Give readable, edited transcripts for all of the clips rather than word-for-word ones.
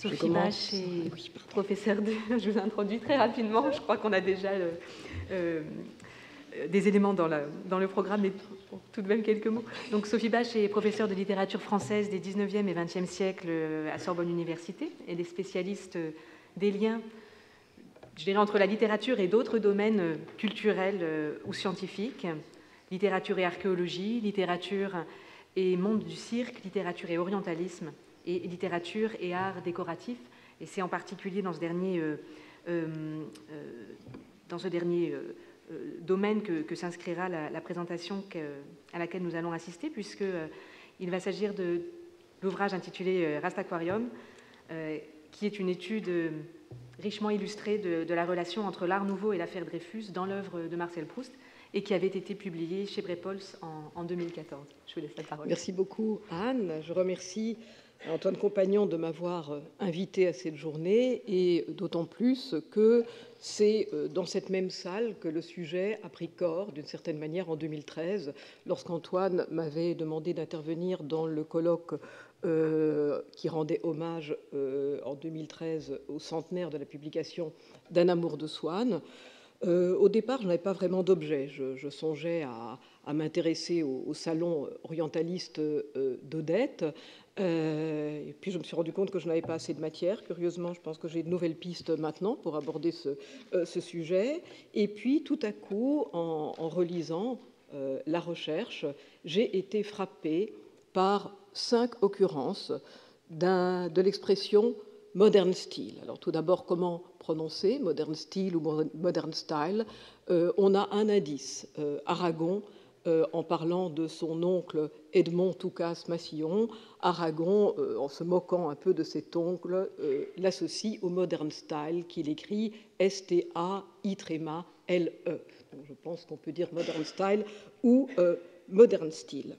Sophie Bache est professeure de... Je vous introduis très rapidement, je crois qu'on a déjà des éléments dans le programme, mais tout de même quelques mots. Donc Sophie Bache est professeure de littérature française des 19e et 20e siècles à Sorbonne Université. Elle est spécialiste des liens, je dirais, entre la littérature et d'autres domaines culturels ou scientifiques, littérature et archéologie, littérature et monde du cirque, littérature et orientalisme, et littérature et art décoratif. Et c'est en particulier dans ce dernier, domaine que s'inscrira la présentation à laquelle nous allons assister, puisqu'il va s'agir de l'ouvrage intitulé Rastaquarium, qui est une étude richement illustrée de la relation entre l'Art nouveau et l'affaire Dreyfus dans l'œuvre de Marcel Proust, et qui avait été publiée chez Brepols en 2014. Je vous laisse la parole. Merci beaucoup, Anne. Je remercie Antoine Compagnon de m'avoir invité à cette journée, et d'autant plus que c'est dans cette même salle que le sujet a pris corps, d'une certaine manière, en 2013, lorsqu'Antoine m'avait demandé d'intervenir dans le colloque qui rendait hommage en 2013 au centenaire de la publication d'Un amour de Swann. Au départ, je n'avais pas vraiment d'objet. Je songeais à m'intéresser au salon orientaliste d'Odette. Et puis je me suis rendu compte que je n'avais pas assez de matière. Curieusement, je pense que j'ai de nouvelles pistes maintenant pour aborder ce sujet. Et puis tout à coup, en relisant la recherche, j'ai été frappée par 5 occurrences de l'expression modern style. Alors tout d'abord, comment prononcer modern style ou modern style? On a un indice, Aragon, en parlant de son oncle Edmond Toucas Massillon. Aragon, en se moquant un peu de cet oncle, l'associe au modern style qu'il écrit S-T-A-I-L-E. Donc je pense qu'on peut dire modern style ou modern style.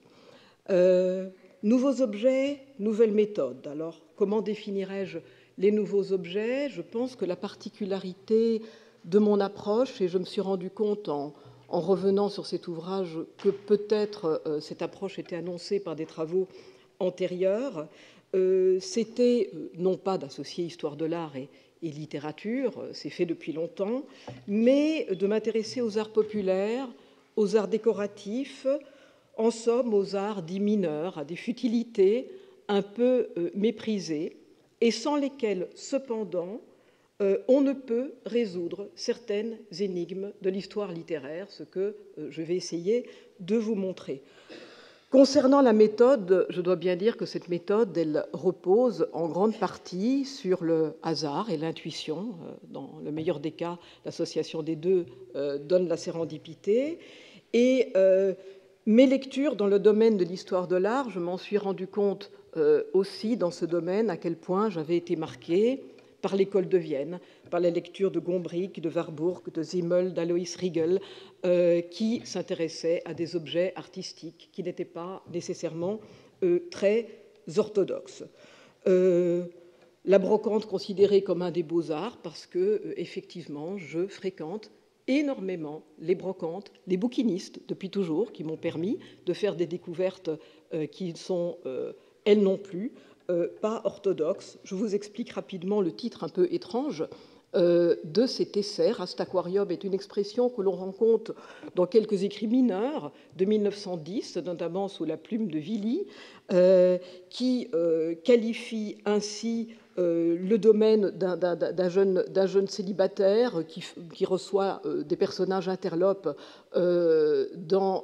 Nouveaux objets, nouvelles méthodes. Alors, comment définirais-je les nouveaux objets? Je pense que la particularité de mon approche, et je me suis rendu compte en revenant sur cet ouvrage que peut-être cette approche était annoncée par des travaux antérieurs, c'était non pas d'associer histoire de l'art et littérature, c'est fait depuis longtemps, mais de m'intéresser aux arts populaires, aux arts décoratifs, en somme aux arts dits mineurs, à des futilités un peu méprisées, et sans lesquelles, cependant, on ne peut résoudre certaines énigmes de l'histoire littéraire, ce que je vais essayer de vous montrer. Concernant la méthode, je dois bien dire que cette méthode, elle repose en grande partie sur le hasard et l'intuition. Dans le meilleur des cas, l'association des deux donne la sérendipité. Et mes lectures dans le domaine de l'histoire de l'art, je m'en suis rendu compte aussi dans ce domaine à quel point j'avais été marquée par l'école de Vienne, par la lecture de Gombrich, de Warburg, de Simmel, d'Alois Riegel, qui s'intéressaient à des objets artistiques qui n'étaient pas nécessairement très orthodoxes. La brocante considérée comme un des beaux-arts parce que, effectivement, je fréquente énormément les brocantes, les bouquinistes depuis toujours, qui m'ont permis de faire des découvertes qui sont, elles non plus, pas orthodoxes. Je vous explique rapidement le titre un peu étrange de cet essai. Rastaquarium est une expression que l'on rencontre dans quelques écrits mineurs de 1910, notamment sous la plume de Willy, qui qualifie ainsi le domaine d'un jeune célibataire qui reçoit des personnages interlopes dans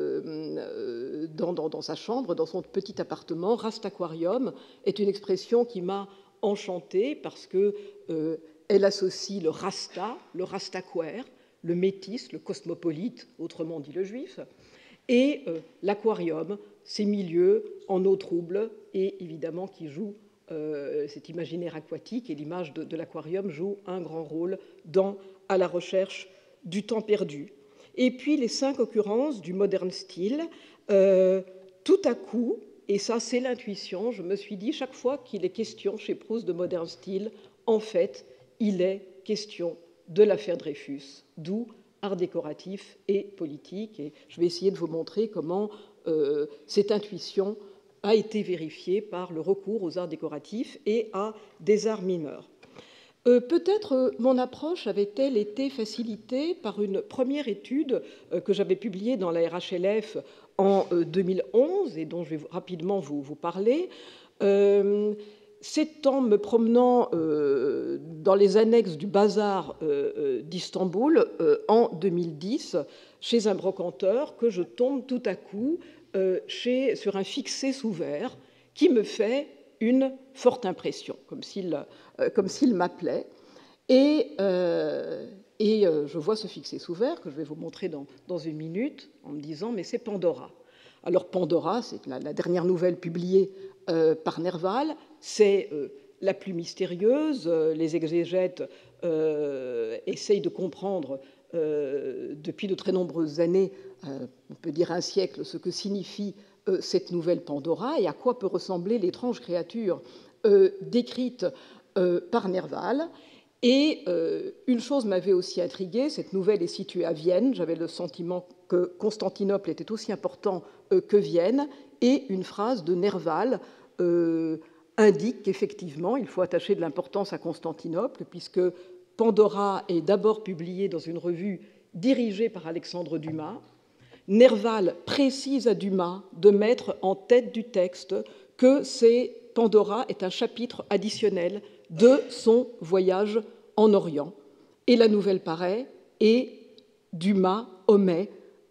sa chambre, dans son petit appartement. Rastaquarium est une expression qui m'a enchantée parce que elle associe le rasta, le rastaquaire, le métis, le cosmopolite, autrement dit le juif, et l'aquarium, ces milieux en eau trouble et évidemment qui jouent cet imaginaire aquatique, et l'image de l'aquarium joue un grand rôle à la recherche du temps perdu. Et puis les 5 occurrences du modern style, tout à coup, et ça c'est l'intuition, je me suis dit chaque fois qu'il est question chez Proust de modern style, en fait, il est question de l'affaire Dreyfus, d'où art décoratif et politique. Et je vais essayer de vous montrer comment cette intuition a été vérifié par le recours aux arts décoratifs et à des arts mineurs. Peut-être mon approche avait-elle été facilitée par une première étude que j'avais publiée dans la RHLF en 2011 et dont je vais rapidement vous parler. C'est en me promenant dans les annexes du bazar d'Istanbul en 2010 chez un brocanteur que je tombe tout à coup sur un fixé sous verre qui me fait une forte impression, comme s'il m'appelait. Et je vois ce fixé sous verre que je vais vous montrer dans une minute en me disant « mais c'est Pandora ». Alors Pandora, c'est la dernière nouvelle publiée par Nerval, c'est la plus mystérieuse. Les exégètes essayent de comprendre depuis de très nombreuses années, on peut dire un siècle, ce que signifie cette nouvelle Pandora et à quoi peut ressembler l'étrange créature décrite par Nerval. Et une chose m'avait aussi intriguée, cette nouvelle est située à Vienne, j'avais le sentiment que Constantinople était aussi important que Vienne, et une phrase de Nerval indique qu'effectivement, il faut attacher de l'importance à Constantinople, puisque Pandora est d'abord publiée dans une revue dirigée par Alexandre Dumas. Nerval précise à Dumas de mettre en tête du texte que Pandora est un chapitre additionnel de son voyage en Orient. Et la nouvelle paraît, et Dumas omet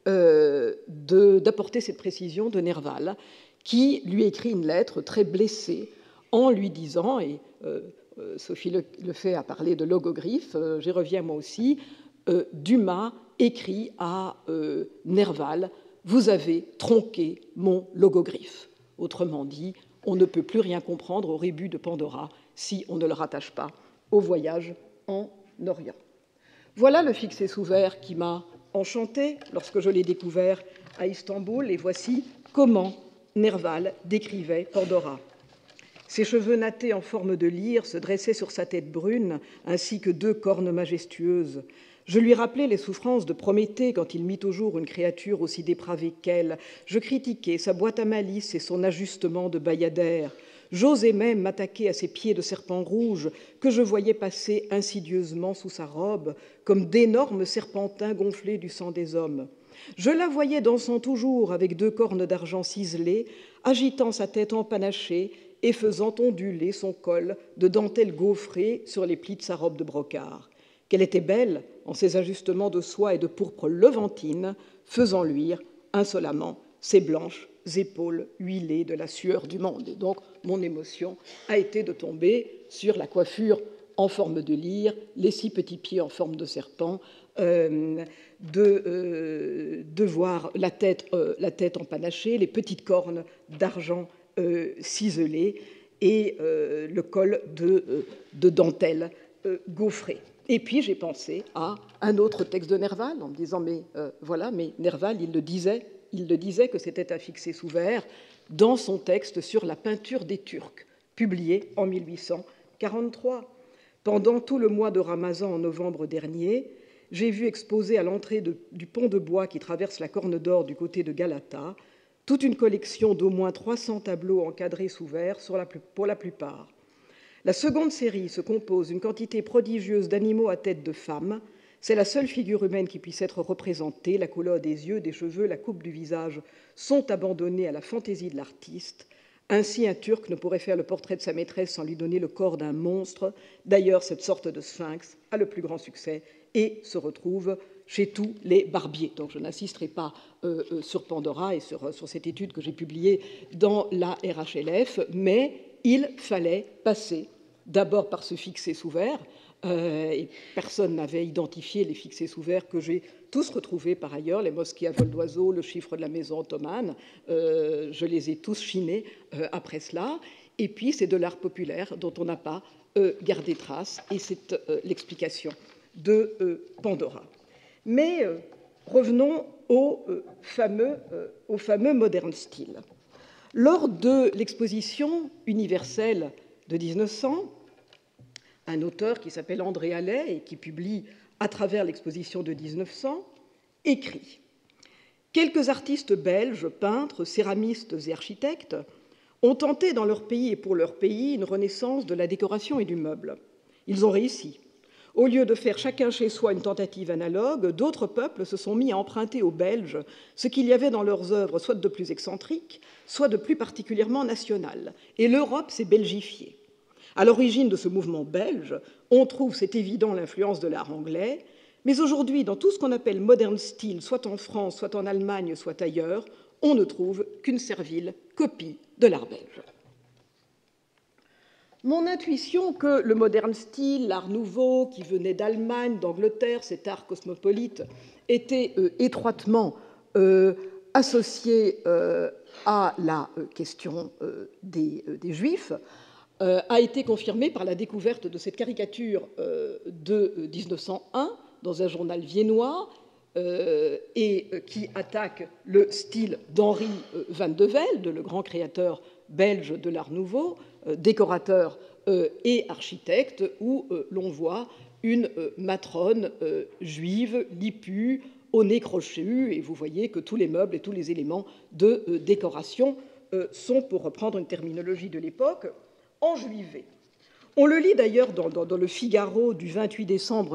d'apporter cette précision de Nerval, qui lui écrit une lettre très blessée en lui disant, et Sophie Lefay a parlé de logogriphe, j'y reviens moi aussi, Dumas écrit à Nerval « Vous avez tronqué mon logogriphe ». Autrement dit, on ne peut plus rien comprendre au rébut de Pandora si on ne le rattache pas au voyage en Orient. Voilà le fixé sous verre qui m'a enchanté lorsque je l'ai découvert à Istanbul, et voici comment Nerval décrivait Pandora. Ses cheveux nattés en forme de lyre se dressaient sur sa tête brune, ainsi que deux cornes majestueuses. Je lui rappelais les souffrances de Prométhée quand il mit au jour une créature aussi dépravée qu'elle. Je critiquais sa boîte à malice et son ajustement de bayadère. J'osais même m'attaquer à ses pieds de serpent rouge que je voyais passer insidieusement sous sa robe, comme d'énormes serpentins gonflés du sang des hommes. Je la voyais dansant toujours avec deux cornes d'argent ciselées, agitant sa tête empanachée et faisant onduler son col de dentelle gaufrée sur les plis de sa robe de brocart. Qu'elle était belle en ses ajustements de soie et de pourpre levantine, faisant luire insolemment ses blanches épaules huilées de la sueur du monde. Et donc, mon émotion a été de tomber sur la coiffure en forme de lyre, les 6 petits pieds en forme de serpent, de voir la tête empanachée, les petites cornes d'argent ciselées et le col de dentelle gaufrée. Et puis j'ai pensé à un autre texte de Nerval en me disant mais Nerval il le disait que c'était un fixé sous verre dans son texte sur la peinture des Turcs, publié en 1843. Pendant tout le mois de Ramazan en novembre dernier, j'ai vu exposer à l'entrée du pont de bois qui traverse la Corne d'Or du côté de Galata toute une collection d'au moins 300 tableaux encadrés sous verre pour la plupart. La seconde série se compose d'une quantité prodigieuse d'animaux à tête de femme. C'est la seule figure humaine qui puisse être représentée. La couleur des yeux, des cheveux, la coupe du visage sont abandonnés à la fantaisie de l'artiste. Ainsi, un Turc ne pourrait faire le portrait de sa maîtresse sans lui donner le corps d'un monstre. D'ailleurs, cette sorte de sphinx a le plus grand succès et se retrouve chez tous les barbiers. Donc, je n'insisterai pas sur Pandora et sur cette étude que j'ai publiée dans la RHLF, mais il fallait passer d'abord par ce fixé sous verre, et personne n'avait identifié les fixés sous verre que j'ai tous retrouvés par ailleurs, les mosquées à vol d'oiseau, le chiffre de la maison ottomane, je les ai tous chinés après cela, et puis c'est de l'art populaire dont on n'a pas gardé trace, et c'est l'explication de Pandora. Mais revenons au fameux modern style. Lors de l'exposition universelle de 1900, un auteur qui s'appelle André Allais et qui publie à travers l'exposition de 1900, écrit « Quelques artistes belges, peintres, céramistes et architectes ont tenté dans leur pays et pour leur pays une renaissance de la décoration et du meuble. Ils ont réussi. Au lieu de faire chacun chez soi une tentative analogue, d'autres peuples se sont mis à emprunter aux Belges ce qu'il y avait dans leurs œuvres, soit de plus excentrique, soit de plus particulièrement national. Et l'Europe s'est belgifiée. À l'origine de ce mouvement belge, on trouve, c'est évident, l'influence de l'art anglais, mais aujourd'hui, dans tout ce qu'on appelle modern style, soit en France, soit en Allemagne, soit ailleurs, on ne trouve qu'une servile copie de l'art belge. Mon intuition que le modern style, l'art nouveau, qui venait d'Allemagne, d'Angleterre, cet art cosmopolite, était étroitement associé à la question des Juifs, a été confirmée par la découverte de cette caricature de 1901 dans un journal viennois et qui attaque le style d'Henri van de Velde, le grand créateur belge de l'art nouveau, décorateur et architecte, où l'on voit une matrone juive, lipue, au nez crochu, et vous voyez que tous les meubles et tous les éléments de décoration sont, pour reprendre une terminologie de l'époque, enjuivés. On le lit d'ailleurs dans le Figaro du 28 décembre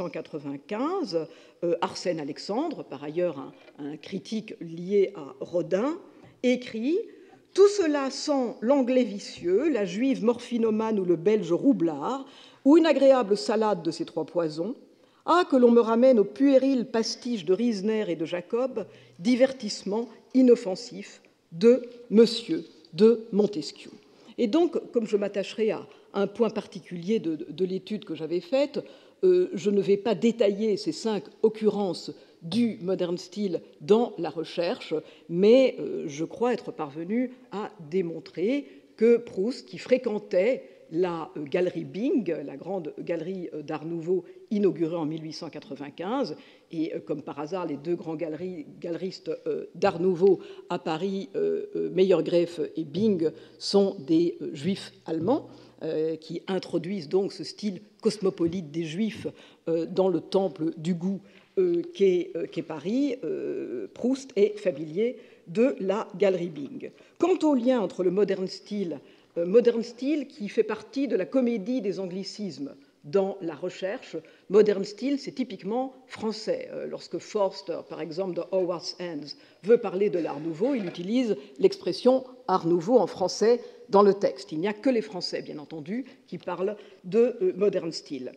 1895, Arsène Alexandre, par ailleurs un critique lié à Rodin, écrit « Tout cela sent l'anglais vicieux, la juive morphinomane ou le belge roublard, ou une agréable salade de ces trois poisons. Ah, que l'on me ramène aux puérils pastiches de Riesner et de Jacob, divertissement inoffensif de Monsieur de Montesquieu. » Et donc, comme je m'attacherai à un point particulier de l'étude que j'avais faite, je ne vais pas détailler ces 5 occurrences du modern style dans la recherche, mais je crois être parvenu à démontrer que Proust, qui fréquentait la galerie Bing, la grande galerie d'art nouveau inaugurée en 1895, et comme par hasard, les 2 grands galeristes d'art nouveau à Paris, Meyergreff et Bing, sont des juifs allemands, qui introduisent donc ce style cosmopolite des Juifs dans le temple du goût qu'est Paris. Proust est familier de la galerie Bing. Quant au lien entre le modern style qui fait partie de la comédie des anglicismes dans la recherche, modern style, c'est typiquement français. Lorsque Forster, par exemple, dans Howard's Hands, veut parler de l'art nouveau, il utilise l'expression art nouveau en français dans le texte. Il n'y a que les Français, bien entendu, qui parlent de modern style.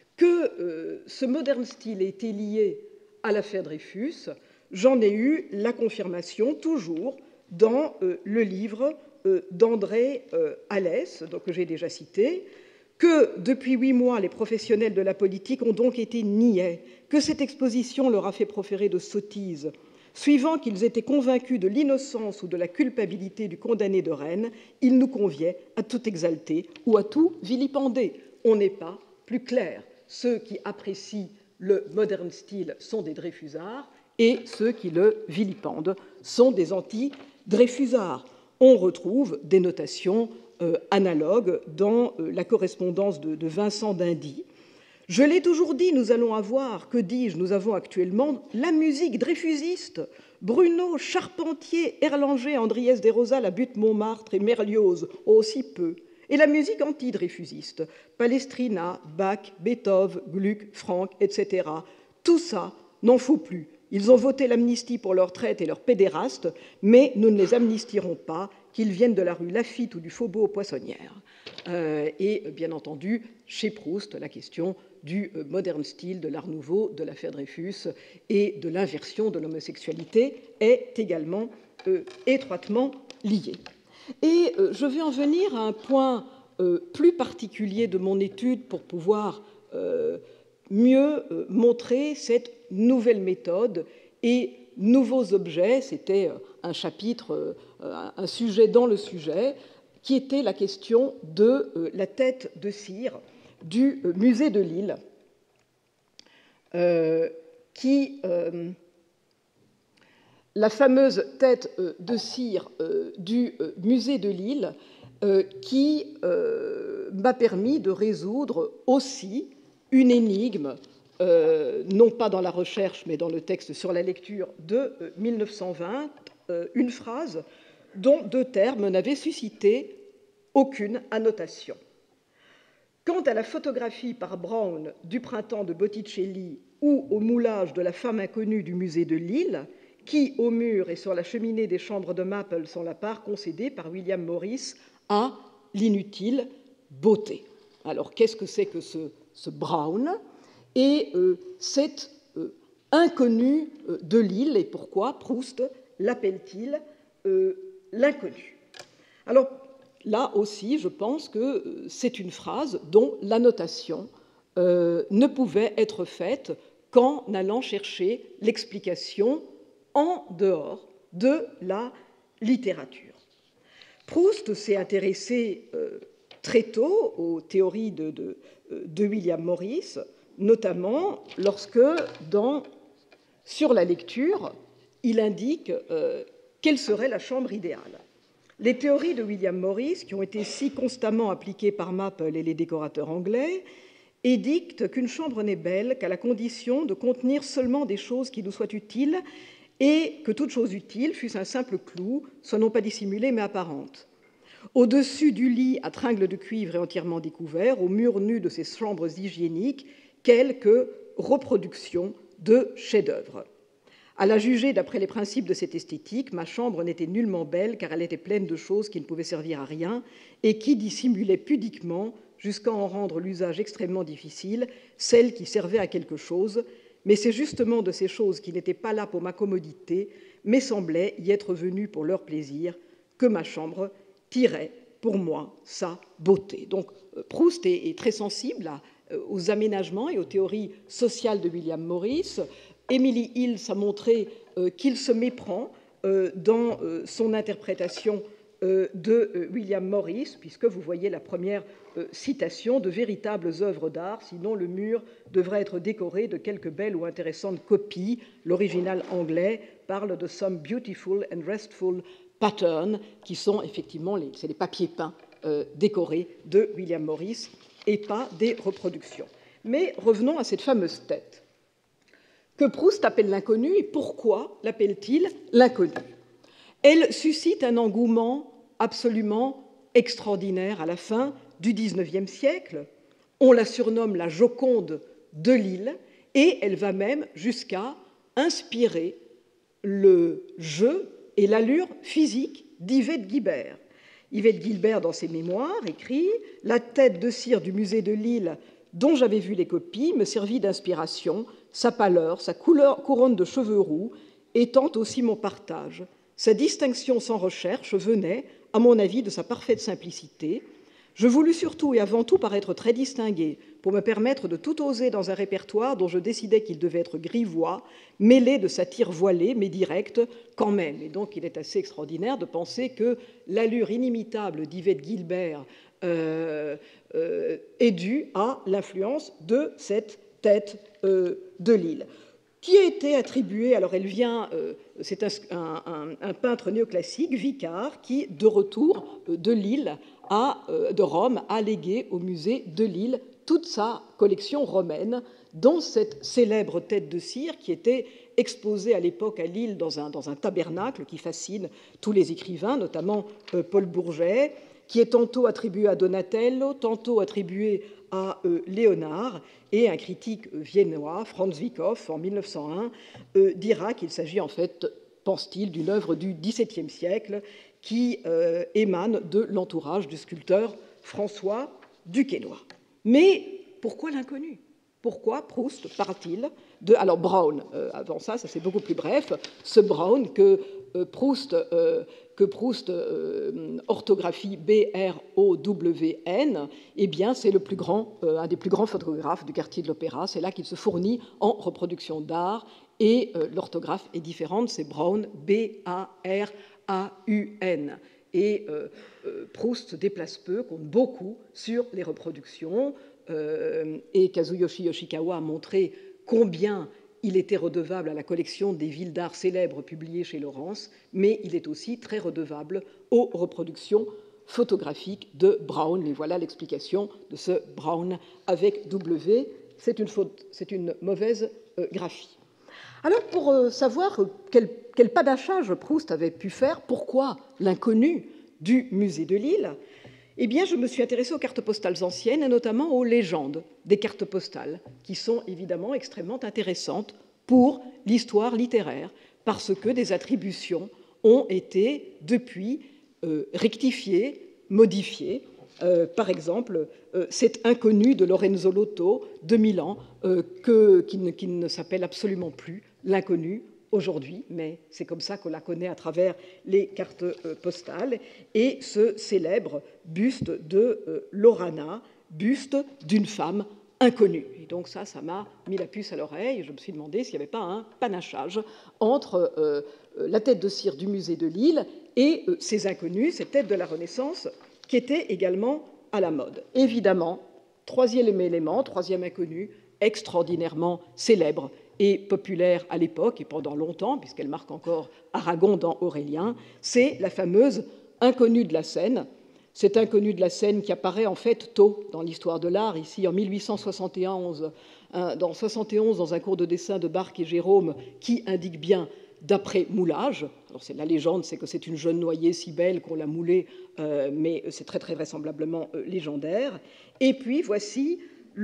Que ce modern style ait été lié à l'affaire Dreyfus, j'en ai eu la confirmation toujours dans le livre d'André Alès, que j'ai déjà cité, que depuis 8 mois, les professionnels de la politique ont donc été niais, que cette exposition leur a fait proférer de sottises. Suivant qu'ils étaient convaincus de l'innocence ou de la culpabilité du condamné de Rennes, il nous convient à tout exalter ou à tout vilipender. On n'est pas plus clair. Ceux qui apprécient le modern style sont des Dreyfusards et ceux qui le vilipendent sont des anti-Dreyfusards. On retrouve des notations analogues dans la correspondance de Vincent d'Indy. Je l'ai toujours dit, nous allons avoir, que dis-je, nous avons actuellement la musique dreyfusiste. Bruno, Charpentier, Erlanger, Andriès Desrosals, la butte Montmartre et Merlioz, aussi peu. Et la musique anti-dreyfusiste, Palestrina, Bach, Beethoven, Gluck, Franck, etc. Tout ça n'en faut plus. Ils ont voté l'amnistie pour leurs traites et leurs pédérastes, mais nous ne les amnistierons pas, qu'ils viennent de la rue Laffitte ou du faubourg Poissonnière. Et bien entendu, chez Proust, la question du modern style, de l'art nouveau, de l'affaire Dreyfus et de l'inversion de l'homosexualité est également étroitement liée. Et je vais en venir à un point plus particulier de mon étude pour pouvoir mieux montrer cette nouvelle méthode et nouveaux objets. C'était un chapitre, un sujet dans le sujet, qui était la question de la tête de cire du musée de Lille, la fameuse tête de cire du musée de Lille, qui m'a permis de résoudre aussi une énigme, non pas dans la recherche, mais dans le texte sur la lecture de 1920, une phrase dont 2 termes n'avaient suscité aucune annotation. Quant à la photographie par Brown du printemps de Botticelli ou au moulage de la femme inconnue du musée de Lille, qui, au mur et sur la cheminée des chambres de Maple, sont la part concédée par William Morris à l'inutile beauté. Alors, qu'est-ce que c'est que ce Brown? Et cet inconnu de Lille, et pourquoi Proust l'appelle-t-il l'inconnu? Alors, là aussi, je pense que c'est une phrase dont l'annotation ne pouvait être faite qu'en allant chercher l'explication en dehors de la littérature. Proust s'est intéressé très tôt aux théories de William Morris, notamment lorsque, sur la lecture, il indique quelle serait la chambre idéale. Les théories de William Morris, qui ont été si constamment appliquées par Maple et les décorateurs anglais, édictent qu'une chambre n'est belle qu'à la condition de contenir seulement des choses qui nous soient utiles et que toute chose utile, fût-ce un simple clou, soit non pas dissimulée mais apparente. Au-dessus du lit à tringles de cuivre et entièrement découvert, au mur nu de ces chambres hygiéniques, quelques reproductions de chefs-d'œuvre. À la juger d'après les principes de cette esthétique, ma chambre n'était nullement belle car elle était pleine de choses qui ne pouvaient servir à rien et qui dissimulaient pudiquement, jusqu'à en rendre l'usage extrêmement difficile, celles qui servaient à quelque chose, mais c'est justement de ces choses qui n'étaient pas là pour ma commodité, mais semblaient y être venues pour leur plaisir, que ma chambre tirait pour moi sa beauté. Donc Proust est très sensible aux aménagements et aux théories sociales de William Morris. Emily Hills a montré qu'il se méprend dans son interprétation de William Morris, puisque vous voyez la première citation de véritables œuvres d'art, sinon le mur devrait être décoré de quelques belles ou intéressantes copies. L'original anglais parle de some beautiful and restful patterns, qui sont effectivement les papiers peints décorés de William Morris et pas des reproductions. Mais revenons à cette fameuse tête que Proust appelle l'inconnu. Et pourquoi l'appelle-t-il l'inconnu? Elle suscite un engouement absolument extraordinaire à la fin du XIXe siècle. On la surnomme la Joconde de Lille et elle va même jusqu'à inspirer le jeu et l'allure physique d'Yvette Guilbert. Yvette Guilbert, dans ses mémoires, écrit « La tête de cire du musée de Lille, dont j'avais vu les copies, me servit d'inspiration, sa pâleur, sa couronne de cheveux roux, étant aussi mon partage. Sa distinction sans recherche venait, à mon avis, de sa parfaite simplicité. Je voulus surtout et avant tout paraître très distingué pour me permettre de tout oser dans un répertoire dont je décidais qu'il devait être grivois, mêlé de satire voilée, mais direct quand même. » Et donc il est assez extraordinaire de penser que l'allure inimitable d'Yvette Guilbert est due à l'influence de cette tête de Lille, qui a été attribuée, alors elle vient, c'est un peintre néoclassique, Vicard, qui, de retour de Lille, de Rome, a légué au musée de Lille toute sa collection romaine, dont cette célèbre tête de cire qui était exposée à l'époque à Lille dans un tabernacle qui fascine tous les écrivains, notamment Paul Bourget, qui est tantôt attribuée à Donatello, tantôt attribuée à Léonard, et un critique viennois, Franz Wyckoff, en 1901, dira qu'il s'agit en fait, pense-t-il, d'une œuvre du XVIIe siècle qui émane de l'entourage du sculpteur François Duquesnoy. Mais pourquoi l'inconnu? Pourquoi Proust parle-t-il de... Alors Brown, avant ça c'est beaucoup plus bref, ce Brown que Proust orthographie B-R-O-W-N, eh bien c'est un des plus grands photographes du quartier de l'Opéra. C'est là qu'il se fournit en reproduction d'art et l'orthographe est différente, c'est Brown, B-A-R-A-U-N. Et Proust se déplace peu, compte beaucoup sur les reproductions, et Kazuyoshi Yoshikawa a montré combien il était redevable à la collection des villes d'art célèbres publiées chez Laurence, mais il est aussi très redevable aux reproductions photographiques de Brown. Et voilà l'explication de ce Brown avec W. C'est une mauvaise graphie. Alors, pour savoir quel panachage Proust avait pu faire, pourquoi l'inconnu du musée de Lille, eh bien, je me suis intéressée aux cartes postales anciennes et notamment aux légendes des cartes postales, qui sont évidemment extrêmement intéressantes pour l'histoire littéraire, parce que des attributions ont été depuis rectifiées, modifiées. Par exemple, cet inconnu de Lorenzo Lotto de Milan, qui ne s'appelle absolument plus l'inconnu aujourd'hui, mais c'est comme ça qu'on la connaît à travers les cartes postales, et ce célèbre buste de Lorana, buste d'une femme inconnue. Et donc ça m'a mis la puce à l'oreille, et je me suis demandé s'il n'y avait pas un panachage entre la tête de cire du musée de Lille et ces inconnus, ces têtes de la Renaissance, qui étaient également à la mode. Évidemment, troisième élément, troisième inconnu, extraordinairement célèbre et populaire à l'époque et pendant longtemps, puisqu'elle marque encore Aragon dans Aurélien, c'est la fameuse inconnue de la scène. Cette inconnue de la scène qui apparaît en fait tôt dans l'histoire de l'art, ici en 1871, dans un cours de dessin de Barque et Jérôme, qui indique bien d'après moulage. Alors c'est la légende, c'est que c'est une jeune noyée si belle qu'on l'a moulée, mais c'est très très vraisemblablement légendaire. Et puis voici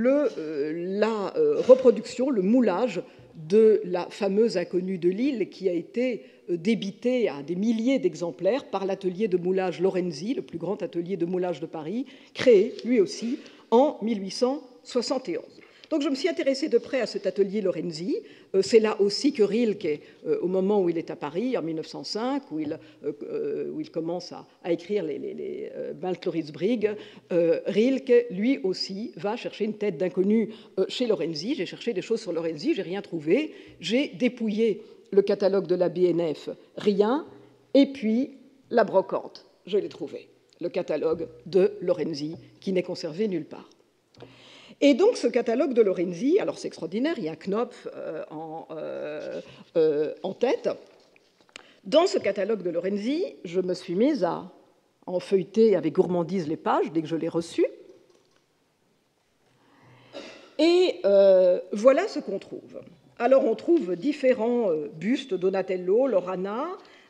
la reproduction, le moulage de la fameuse inconnue de Lille qui a été débitée à des milliers d'exemplaires par l'atelier de moulage Lorenzi, le plus grand atelier de moulage de Paris, créé lui aussi en 1871. Donc je me suis intéressée de près à cet atelier Lorenzi. C'est là aussi que Rilke, au moment où il est à Paris, en 1905, où il commence à écrire les Baltlorisbrigg, Rilke, lui aussi, va chercher une tête d'inconnu chez Lorenzi. J'ai cherché des choses sur Lorenzi, j'ai rien trouvé. J'ai dépouillé le catalogue de la BNF, rien. Et puis la brocante, je l'ai trouvé, le catalogue de Lorenzi, qui n'est conservé nulle part. Et donc ce catalogue de Lorenzi, alors c'est extraordinaire, il y a un Knopf en tête. Dans ce catalogue de Lorenzi, je me suis mise à en feuilleter avec gourmandise les pages dès que je l'ai reçu. Et voilà ce qu'on trouve. Alors on trouve différents bustes, Donatello, Lorana,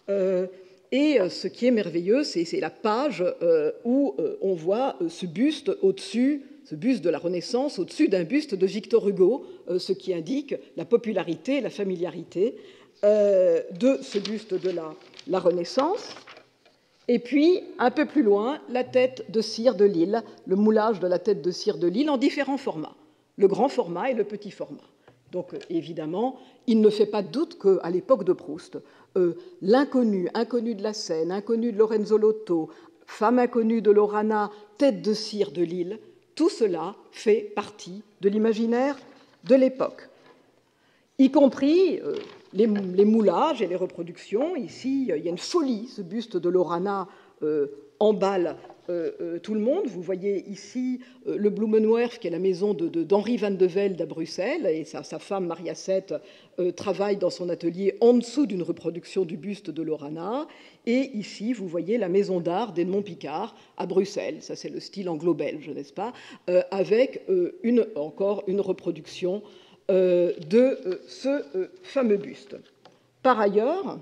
et ce qui est merveilleux, c'est la page où on voit ce buste au-dessus, ce buste de la Renaissance, au-dessus d'un buste de Victor Hugo, ce qui indique la popularité, la familiarité de ce buste de la Renaissance. Et puis, un peu plus loin, la tête de cire de Lille, le moulage de la tête de cire de Lille en différents formats, le grand format et le petit format. Donc, évidemment, il ne fait pas doute qu'à l'époque de Proust, l'inconnu, inconnu de la Seine, inconnu de Lorenzo Lotto, femme inconnue de Lorana, tête de cire de Lille, tout cela fait partie de l'imaginaire de l'époque, y compris les moulages et les reproductions. Ici, il y a une folie, ce buste de Lorana emballe tout le monde. Vous voyez ici le Blumenwerf, qui est la maison d'Henri van de Velde à Bruxelles, et sa femme Maria Seth travaille dans son atelier en dessous d'une reproduction du buste de Lorana. Et ici, vous voyez la maison d'art d'Edmond Picard à Bruxelles. Ça, c'est le style anglo-belge, n'est-ce pas, avec encore une reproduction de ce fameux buste. Par ailleurs,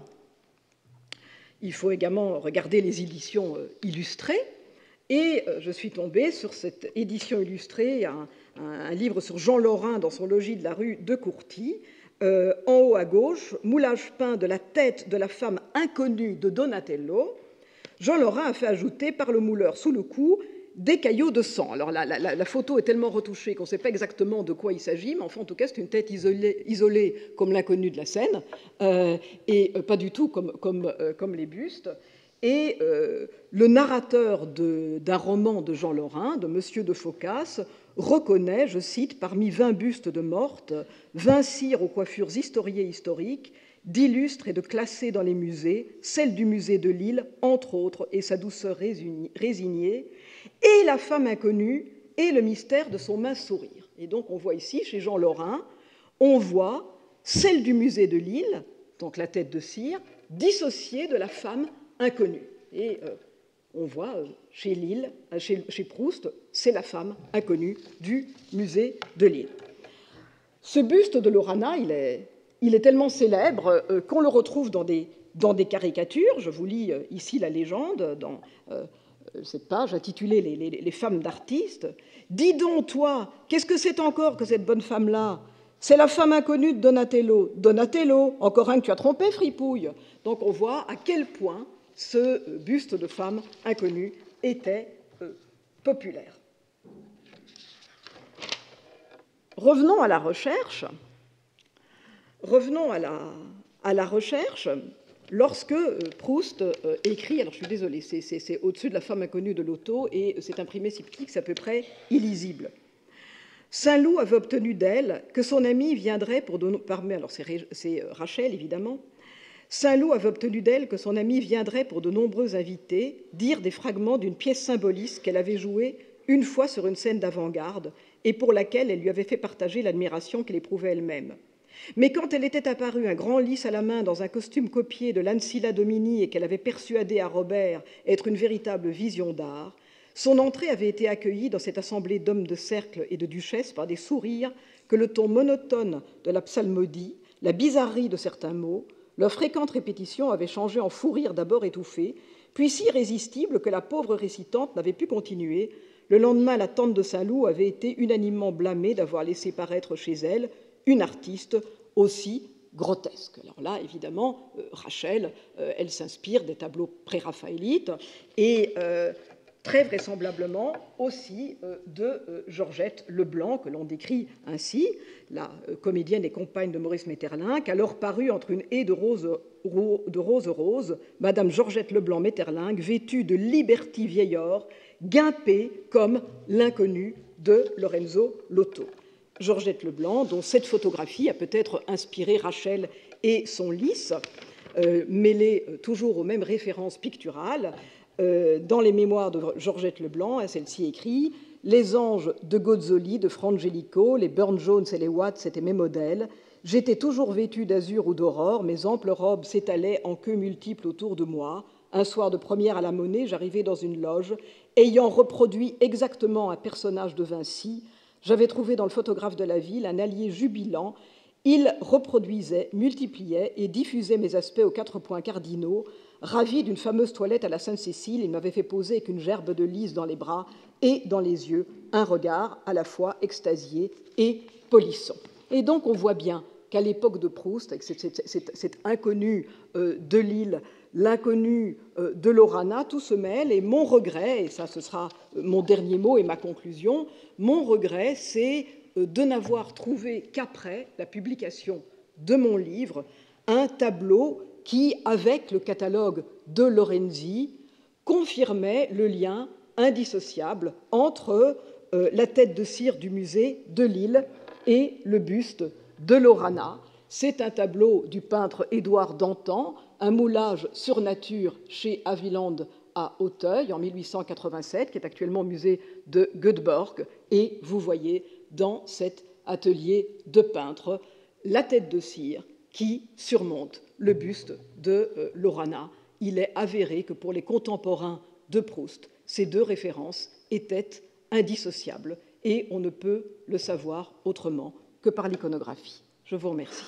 il faut également regarder les éditions illustrées. Et je suis tombée sur cette édition illustrée, un livre sur Jean Lorrain dans son logis de la rue de Courty. En haut à gauche, moulage peint de la tête de la femme inconnue de Donatello. Jean Lorrain a fait ajouter par le mouleur sous le cou des caillots de sang. Alors la photo est tellement retouchée qu'on ne sait pas exactement de quoi il s'agit, mais enfin, en tout cas, c'est une tête isolée comme l'inconnu de la Seine, et pas du tout comme les bustes. Et le narrateur d'un roman de Jean Lorrain, de Monsieur de Phocas, reconnaît, je cite, parmi 20 bustes de mortes, 20 cires aux coiffures historiées et historiques, d'illustres et de classés dans les musées, celle du musée de Lille, entre autres, et sa douceur résignée, et la femme inconnue et le mystère de son mince sourire. Et donc on voit ici, chez Jean Lorrain, on voit celle du musée de Lille, donc la tête de cire, dissociée de la femme inconnue. Et on voit chez Proust, c'est la femme inconnue du musée de Lille. Ce buste de Lorana, il est il est tellement célèbre qu'on le retrouve dans des caricatures. Je vous lis ici la légende dans cette page intitulée les femmes d'artistes. « Dis donc, toi, qu'est-ce que c'est encore que cette bonne femme-là ? C'est la femme inconnue de Donatello. Donatello, encore un que tu as trompé, fripouille !» Donc on voit à quel point ce buste de femme inconnue était populaire. Revenons à la recherche. Lorsque Proust écrit, alors je suis désolée, c'est au-dessus de la femme inconnue de Loto et c'est imprimé si petit que c'est à peu près illisible. Saint-Loup avait obtenu d'elle que son amie viendrait pour donner... Alors c'est Rachel, évidemment. Saint-Loup avait obtenu d'elle que son amie viendrait pour de nombreux invités dire des fragments d'une pièce symboliste qu'elle avait jouée une fois sur une scène d'avant-garde et pour laquelle elle lui avait fait partager l'admiration qu'elle éprouvait elle-même. Mais quand elle était apparue, un grand lys à la main, dans un costume copié de l'Ancilla Domini et qu'elle avait persuadé à Robert être une véritable vision d'art, son entrée avait été accueillie dans cette assemblée d'hommes de cercle et de duchesses par des sourires que le ton monotone de la psalmodie, la bizarrerie de certains mots, leur fréquente répétition avaient changé en fou rire d'abord étouffé, puis si irrésistible que la pauvre récitante n'avait pu continuer. Le lendemain, la tante de Saint-Loup avait été unanimement blâmée d'avoir laissé paraître chez elle une artiste aussi grotesque. Alors là, évidemment, Rachel, elle s'inspire des tableaux pré-raphaélites et très vraisemblablement aussi de Georgette Leblanc, que l'on décrit ainsi, la comédienne et compagne de Maurice Maeterlinck, alors parue entre une haie de roses, Madame Georgette Leblanc Maeterlinck, vêtue de Liberty vieillard, guimpée comme l'inconnu de Lorenzo Lotto. Georgette Leblanc, dont cette photographie a peut-être inspiré Rachel et son lys, mêlée toujours aux mêmes références picturales. Dans les mémoires de Georgette Leblanc, celle-ci écrit « Les anges de Gozzoli, de Frangelico, les Burne-Jones et les Watts étaient mes modèles. J'étais toujours vêtue d'azur ou d'aurore, mes amples robes s'étalaient en queues multiples autour de moi. Un soir de première à la Monnaie, j'arrivais dans une loge, ayant reproduit exactement un personnage de Vinci. J'avais trouvé dans le photographe de la ville un allié jubilant. Il reproduisait, multipliait et diffusait mes aspects aux 4 points cardinaux. Ravi d'une fameuse toilette à la Sainte-Cécile, il m'avait fait poser avec une gerbe de lys dans les bras et dans les yeux, un regard à la fois extasié et polisson. » Et donc on voit bien qu'à l'époque de Proust, avec cet inconnu de Lille, l'inconnu de Lorana, tout se mêle, et mon regret, et ça ce sera mon dernier mot et ma conclusion, mon regret, c'est de n'avoir trouvé qu'après la publication de mon livre un tableau qui, avec le catalogue de Lorenzi, confirmait le lien indissociable entre la tête de cire du musée de Lille et le buste de Lorana. C'est un tableau du peintre Édouard Dantan, un moulage sur nature chez Haviland à Auteuil en 1887, qui est actuellement au musée de Göteborg. Et vous voyez dans cet atelier de peintre la tête de cire qui surmonte le buste de Lorana. Il est avéré que pour les contemporains de Proust, ces deux références étaient indissociables et on ne peut le savoir autrement que par l'iconographie. Je vous remercie.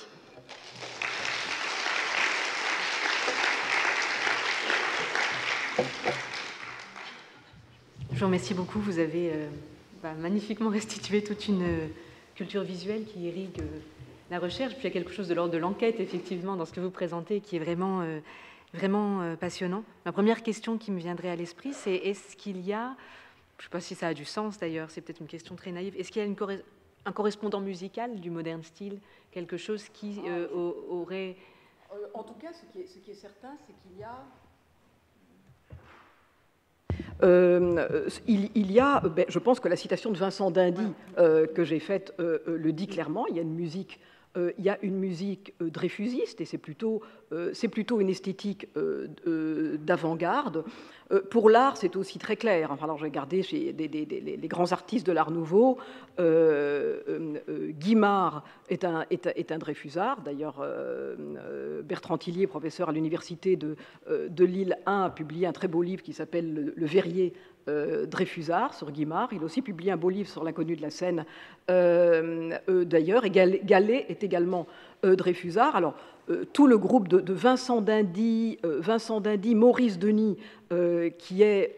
Je vous remercie beaucoup. Vous avez magnifiquement restitué toute une culture visuelle qui irrigue la recherche. Puis il y a quelque chose de l'ordre de l'enquête, effectivement, dans ce que vous présentez, qui est vraiment, vraiment passionnant. Ma première question qui me viendrait à l'esprit, c'est est-ce qu'il y a, je ne sais pas si ça a du sens d'ailleurs, c'est peut-être une question très naïve, est-ce qu'il y a un correspondant musical du modern style, quelque chose qui aurait... En tout cas, ce qui est certain, c'est qu'il y a... il y a, je pense que la citation de Vincent d'Indy que j'ai faite le dit clairement, il y a une musique dreyfusiste et c'est plutôt une esthétique d'avant-garde. Pour l'art, c'est aussi très clair. Alors, j'ai regardé chez les grands artistes de l'Art Nouveau. Guimard est un dreyfusard. D'ailleurs, Bertrand Tillier, professeur à l'université de Lille 1, a publié un très beau livre qui s'appelle Le Verrier Dreyfusard, sur Guimard. Il a aussi publié un beau livre sur l'inconnu de la Seine, d'ailleurs. Et Gallet est également Dreyfusard. Alors, tout le groupe de Vincent d'Indy, Maurice Denis, qui est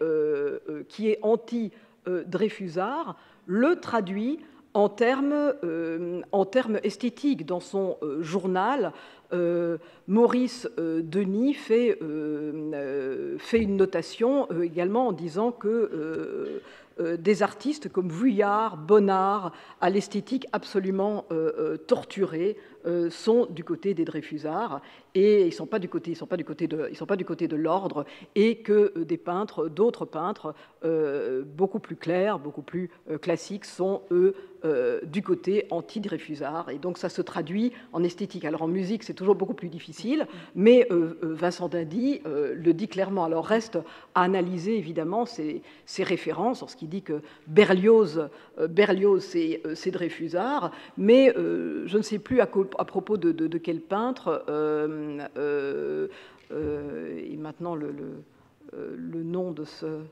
anti-Dreyfusard, le traduit en termes esthétiques. Dans son journal, Maurice Denis fait une notation également en disant que des artistes comme Vuillard, Bonnard, à l'esthétique absolument torturée, sont du côté des Dreyfusards, et ils ne sont pas du côté de l'ordre, et que d'autres peintres beaucoup plus clairs, beaucoup plus classiques, sont eux du côté anti-Dreyfusard. Et donc ça se traduit en esthétique. Alors en musique, c'est toujours beaucoup plus difficile, mais Vincent d'Indy le dit clairement. Alors reste à analyser évidemment ses références, lorsqu'il dit que Berlioz c'est Dreyfusard, mais je ne sais plus à propos de quel peintre, et maintenant le nom de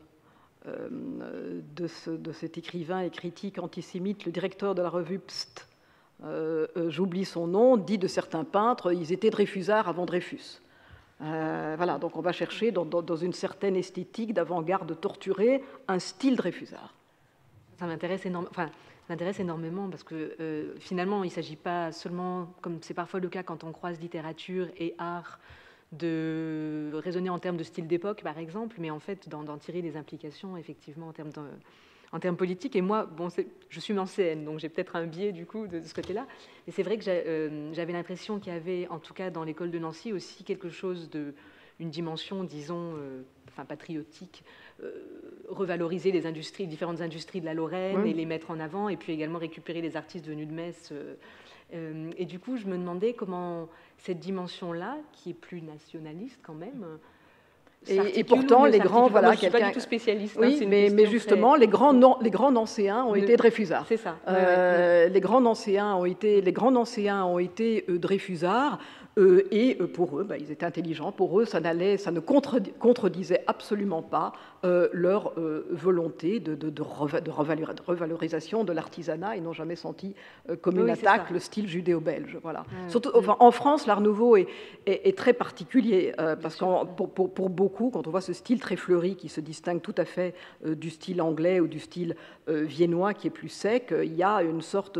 cet écrivain et critique antisémite, le directeur de la revue Pst, j'oublie son nom, dit de certains peintres, ils étaient Dreyfusards avant Dreyfus. Voilà, donc on va chercher dans une certaine esthétique d'avant-garde torturée un style Dreyfusard. Ça m'intéresse énormément parce que finalement, il ne s'agit pas seulement, comme c'est parfois le cas quand on croise littérature et art, de raisonner en termes de style d'époque, par exemple, mais en fait d'en tirer des implications, effectivement, en termes politiques. Et moi, bon, je suis mancéenne, donc j'ai peut-être un biais, du coup, de ce côté-là. Mais c'est vrai que j'avais l'impression qu'il y avait, en tout cas dans l'école de Nancy, aussi quelque chose une dimension, disons, patriotique, revaloriser les différentes industries de la Lorraine, oui, et les mettre en avant, et puis également récupérer les artistes venus de Metz. Et du coup, je me demandais comment cette dimension-là, qui est plus nationaliste quand même, et pourtant, les grands, voilà, moi, je ne suis pas du tout spécialiste. Oui, hein, mais justement, les grands nancéens ont été Dreyfusards. C'est ça. Les grands nancéens ont été Dreyfusards. Et pour eux, ils étaient intelligents. Pour eux, ça ne contredisait absolument pas leur volonté de revalorisation de l'artisanat. Ils n'ont jamais senti comme une attaque le style judéo-belge. Voilà. Surtout, en France, l'Art Nouveau est très particulier parce que pour beaucoup, quand on voit ce style très fleuri qui se distingue tout à fait du style anglais ou du style viennois qui est plus sec, il y a une sorte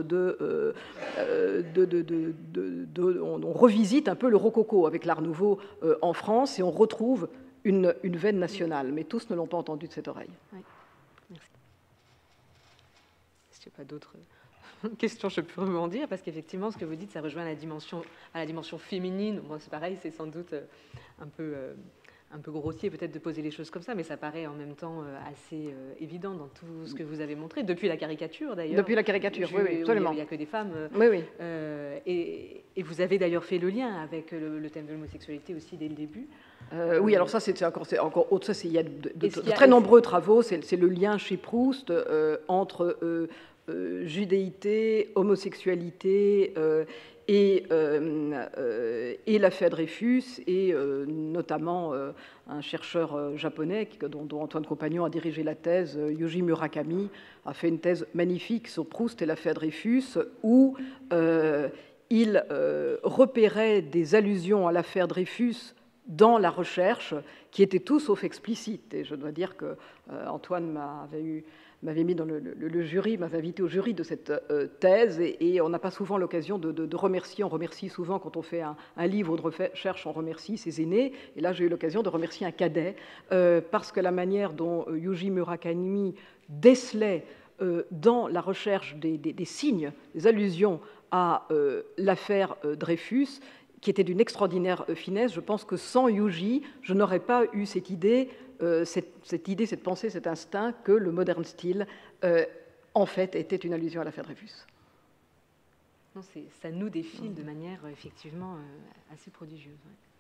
on revisite un peu le rococo avec l'Art Nouveau en France et on retrouve une veine nationale, mais tous ne l'ont pas entendu de cette oreille. Oui. Merci. S'il n'y a pas d'autres questions, je peux rebondir, parce qu'effectivement, ce que vous dites, ça rejoint à la dimension féminine. Bon, c'est pareil, c'est sans doute un peu grossier peut-être de poser les choses comme ça, mais ça paraît en même temps assez évident dans tout ce que vous avez montré, depuis la caricature d'ailleurs. Depuis la caricature, oui, absolument. Il n'y a que des femmes. Oui. Et vous avez d'ailleurs fait le lien avec le thème de l'homosexualité aussi dès le début. Oui, alors ça, c'est encore autre. Il y a de très nombreux travaux. C'est le lien chez Proust entre judéité, homosexualité et l'affaire Dreyfus, et notamment un chercheur japonais dont Antoine Compagnon a dirigé la thèse, Yuji Murakami, a fait une thèse magnifique sur Proust et l'affaire Dreyfus, où il repérait des allusions à l'affaire Dreyfus dans la recherche qui étaient tout sauf explicites. Et je dois dire que Antoine m'avait mis dans le jury, m'avait invité au jury de cette thèse, et on n'a pas souvent l'occasion de remercier. On remercie souvent quand on fait un livre de recherche, on remercie ses aînés, et là j'ai eu l'occasion de remercier un cadet, parce que la manière dont Yuji Murakami décelait dans la recherche des signes, des allusions à l'affaire Dreyfus, qui était d'une extraordinaire finesse. Je pense que sans Yuji, je n'aurais pas eu cette idée, cette pensée, cet instinct que le modern style, en fait, était une allusion à l'affaire Dreyfus. Non, ça nous défile de manière effectivement assez prodigieuse. Ouais.